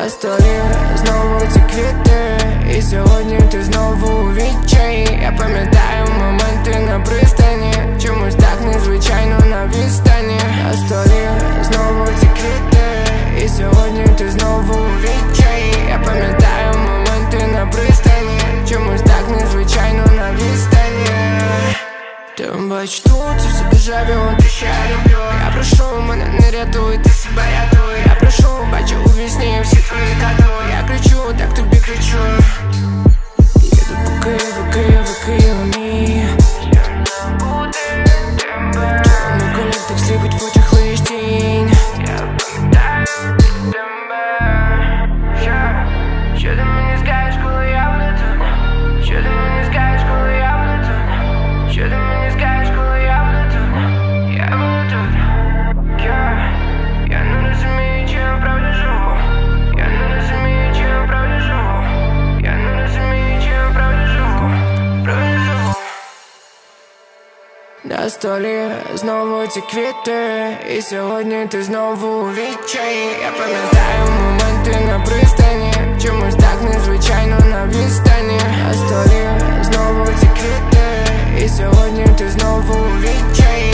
На столі знову ці квіти, і сьогодні ти знову у відчаї. Я пам'ятаю моменти на пристані, чомусь так незвичайно на відстані. На столі знову ці квіти, і сьогодні ти знову у відчаї. Я пам'ятаю моменти на пристані, чомусь так незвичайно на відстані. Тебе бачу тут, і все дежавю, ти ще люблю. Я прошу, мене не рятуй, ти себе рятуй. Я прошу, бачу у вісні всі твої тату. Я кричу, так тобі кричу. Їду по Києву мій. Чорний колір так сліпить в очах лиш тінь. Я пам'ятаю тебе. Що ти мені скажеш, коли я буду тут? Що ти мені скажеш, коли я буду тут? Що ти мені скажеш, коли я буду тут? Я буду тут. Я не розумію, чи я правда живу. Я не розумію, чи я правда живу. Я не розумію, чи я правда живу. Правда живу. На столі знову ці квіти, і сьогодні ти знову у відчаї. Я пам'ятаю моменти на пристані, чомусь так незвичайно на відстані. На столі знову ці квіти, і сьогодні ти знову у відчаї.